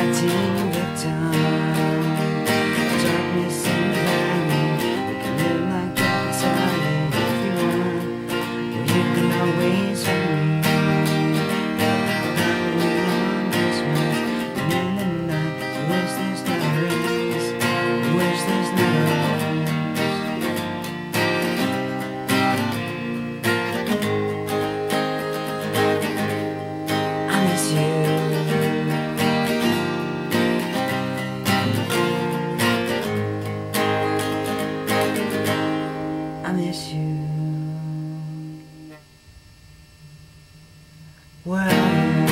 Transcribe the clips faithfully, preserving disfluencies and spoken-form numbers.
letting it down. Darkness in the valley, we can live like dragons hiding if you want. Well, you can always find me. Halloween on Christmas, and in the night, I wish there's never is. I wish there's never was. I miss you. I miss you. Where are you?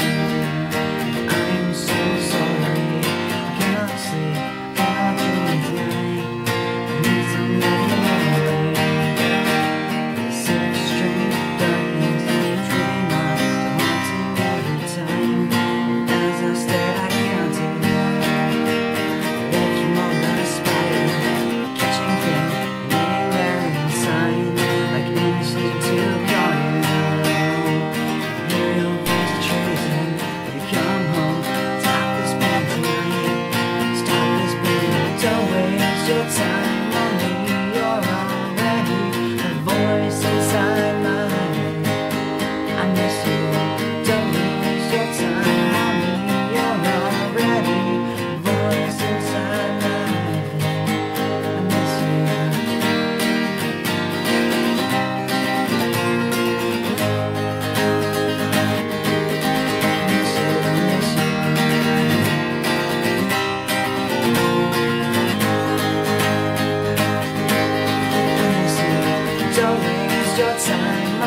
I'm so sorry. I cannot sleep. I cannot dream tonight. I need somebody lonely. There's such strange darkness you dream of, the haunting every time. As I stare, I counted. Left from all that spider, catching things, laying there inside, like an instinct to call you. Hear your voice tracing, you come home. Stop this pain tonight. Stop this pain. Don't waste your time on me. You're already a voice inside my head. I miss you. Don't waste your time on me. You're already a voice inside my head. I miss you. Miss you, miss you. I miss you. Don't waste your time